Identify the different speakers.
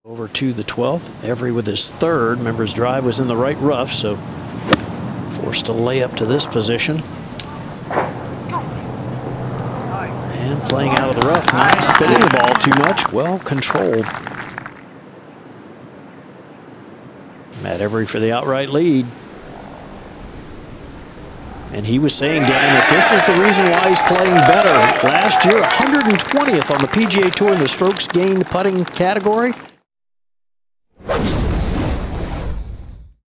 Speaker 1: Over to the 12th. Every with his third. Remember, his drive was in the right rough, so forced to lay up to this position. And playing out of the rough, not spinning the ball too much. Well controlled. Matt Every for the outright lead. And he was saying, Dan, that this is the reason why he's playing better. Last year, 120th on the PGA Tour in the strokes gained putting category.